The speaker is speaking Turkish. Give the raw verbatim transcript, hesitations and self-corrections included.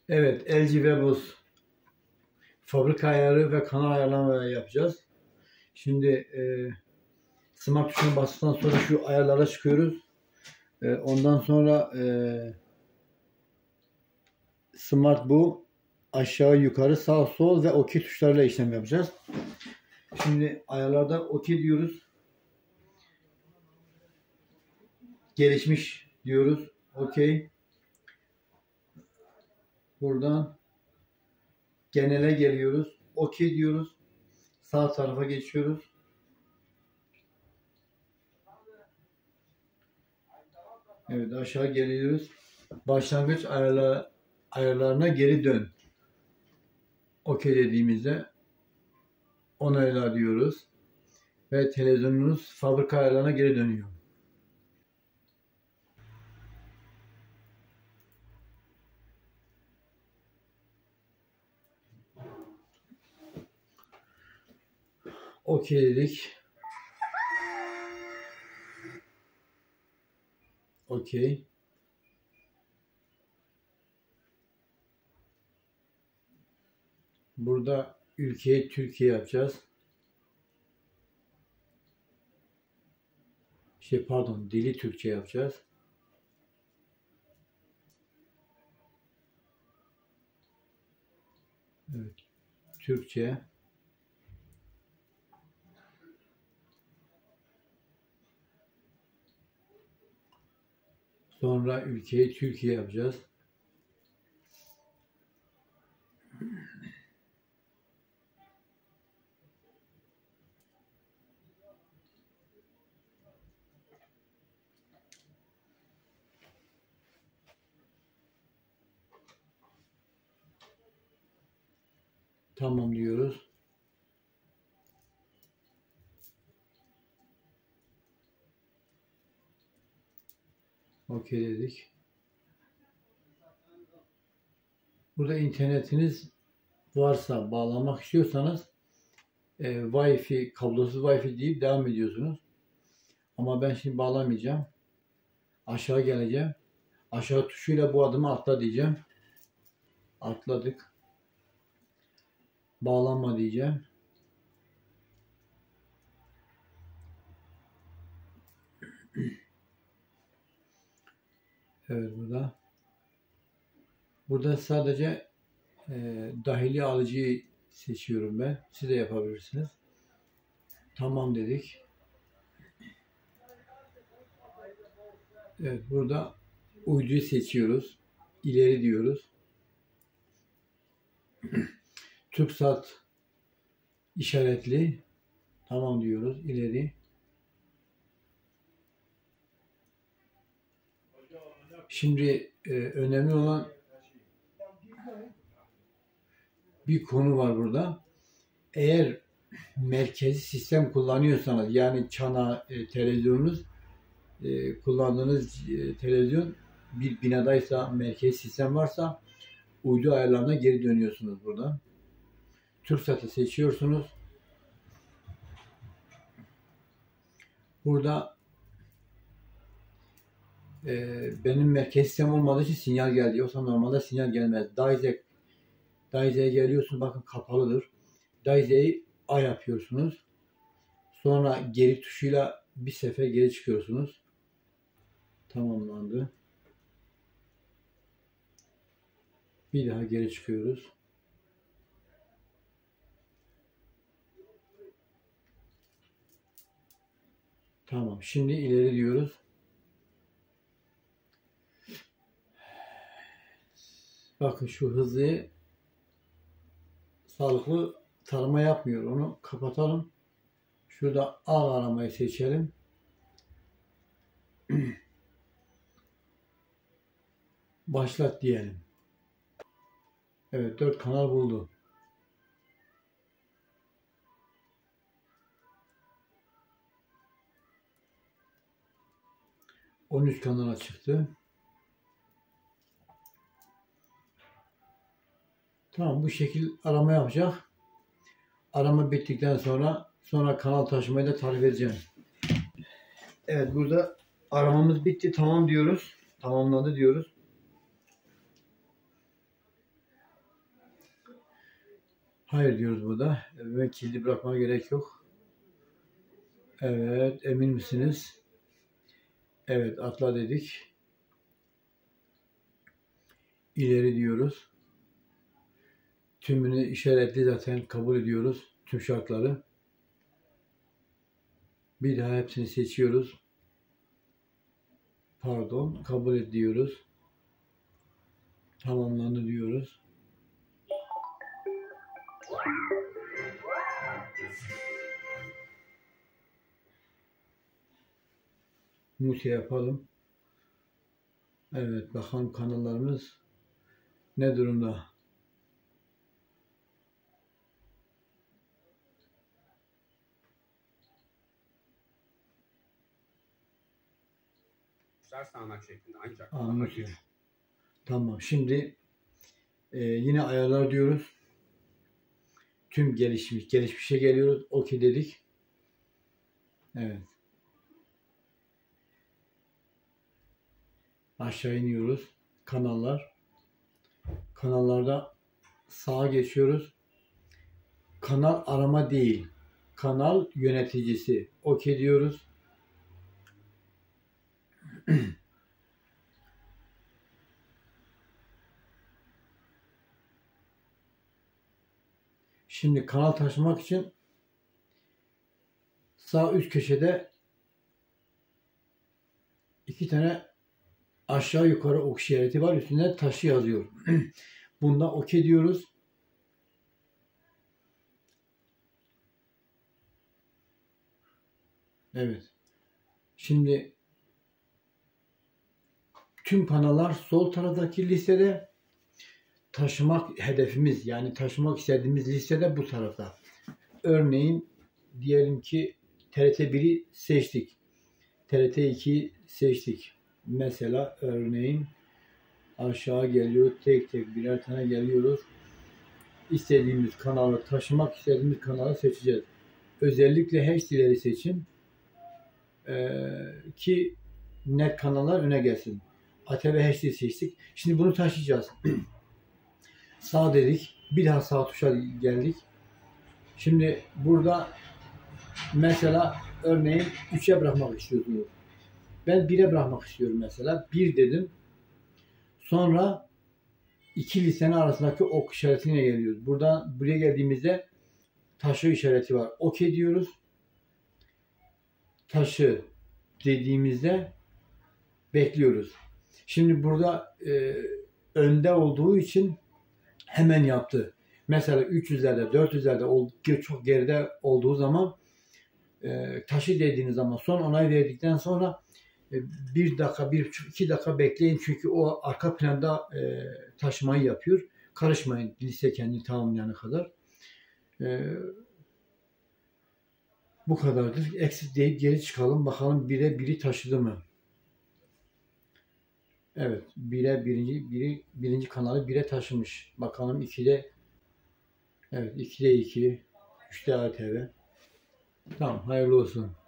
Evet, L G Webos fabrika ayarı ve kanal ayarlama yapacağız. Şimdi e, Smart tuşuna bastıktan sonra şu ayarlara çıkıyoruz. E, ondan sonra e, Smart bu aşağı yukarı sağ sol ve OK tuşlarıyla işlem yapacağız. Şimdi ayarlarda OK diyoruz. Gelişmiş diyoruz. OK. Buradan genele geliyoruz. OK diyoruz. Sağ tarafa geçiyoruz. Evet, aşağı geliyoruz. Başlangıç ayarlar, ayarlarına geri dön. OK dediğimizde onayla diyoruz. Ve televizyonunuz fabrika ayarlarına geri dönüyor. OK dedik. OK. Burada ülkeyi Türkiye yapacağız. Şey pardon, dili Türkçe yapacağız. Evet. Türkçe. Sonra ülkeyi Türkiye yapacağız. Tamam diyoruz. OK dedik. Burada internetiniz varsa, bağlanmak istiyorsanız e, Wi-Fi, kablosuz Wi-Fi deyip devam ediyorsunuz. Ama ben şimdi bağlamayacağım. Aşağı geleceğim. Aşağı tuşuyla bu adımı atla diyeceğim. Atladık. Bağlanma diyeceğim. Evet, burada. Burada sadece e, dahili alıcıyı seçiyorum ben. Siz de yapabilirsiniz. Tamam dedik. Evet, burada uyduyu seçiyoruz. İleri diyoruz. TürkSat işaretli. Tamam diyoruz. İleri. Şimdi e, önemli olan bir konu var burada. Eğer merkezi sistem kullanıyorsanız, yani çana e, televizyonunuz e, kullandığınız e, televizyon bir binadaysa, merkezi sistem varsa uydu ayarlarına geri dönüyorsunuz buradan. TürkSat'ı seçiyorsunuz. Burada e, benim merkezi sistem olmadığı için sinyal geldi. Yoksa normalde sinyal gelmez. Daize Daize'ye geliyorsunuz. Bakın kapalıdır. Daize'yi A yapıyorsunuz. Sonra geri tuşuyla bir sefer geri çıkıyorsunuz. Tamamlandı. Bir daha geri çıkıyoruz. Tamam. Şimdi ileri diyoruz. Bakın şu hızlı sağlıklı tarama yapmıyor. Onu kapatalım. Şurada al aramayı seçelim. Başlat diyelim. Evet, dört kanal buldu. on üç kanala çıktı. Tamam, bu şekil arama yapacak. Arama bittikten sonra sonra kanal taşımayı da tarif edeceğim. Evet, burada aramamız bitti. Tamam diyoruz. Tamamladı diyoruz. Hayır diyoruz burada. Ve kilidi bırakmaya gerek yok. Evet, emin misiniz? Evet, atla dedik. İleri diyoruz. Tümünü işaretli zaten, kabul ediyoruz. Tüm şartları. Bir daha hepsini seçiyoruz. Pardon, kabul ediyoruz. Tamamlandı diyoruz. Mute yapalım. Evet, bakalım kanallarımız ne durumda? Sağanak şeklinde ancak Anladım. Tamam. Şimdi e, yine ayarlar diyoruz. Tüm gelişmiş, gelişmişe geliyoruz. OK dedik. Evet. Aşağı iniyoruz. Kanallar. Kanallarda sağa geçiyoruz. Kanal arama değil. Kanal yöneticisi. OK diyoruz. Şimdi kanal taşımak için sağ üst köşede iki tane aşağı yukarı ok işareti var. Üstünde taşı yazıyor. Bunda OK diyoruz. Evet. Şimdi tüm kanallar sol taraftaki listede, taşımak hedefimiz yani taşımak istediğimiz listede bu tarafta. Örneğin diyelim ki T R T biri seçtik. T R T ikiyi seçtik. Mesela örneğin aşağı geliyor, tek tek birer tane geliyoruz. İstediğimiz kanalı, taşımak istediğimiz kanalı seçeceğiz. Özellikle H D'leri seçin ee, ki net kanallar öne gelsin. A T V H D seçtik. Şimdi bunu taşıyacağız. Sağ dedik. Bir daha sağ tuşa geldik. Şimdi burada mesela örneğin üçe bırakmak istiyorsunuz. Ben bire bırakmak istiyorum mesela. bir dedim. Sonra iki listenin arasındaki ok işaretine geliyoruz. Buradan buraya geldiğimizde taşı işareti var. OK diyoruz. Taşı dediğimizde bekliyoruz. Şimdi burada e, önde olduğu için hemen yaptı. Mesela üç yüzlerde, dört yüzlerde çok geride olduğu zaman e, taşı dediğiniz zaman son onay verdikten sonra e, bir dakika, bir buçuk, iki dakika bekleyin. Çünkü o arka planda e, taşımayı yapıyor. Karışmayın liste kendini tamamlayana kadar. E, bu kadardır. Eksik deyip geri çıkalım. Bakalım bire biri taşıdı mı? Evet. Bire birinci, biri, birinci kanalı bire taşımış. Bakalım ikide evet ikide iki, üçte A T V. Tamam. Hayırlı olsun.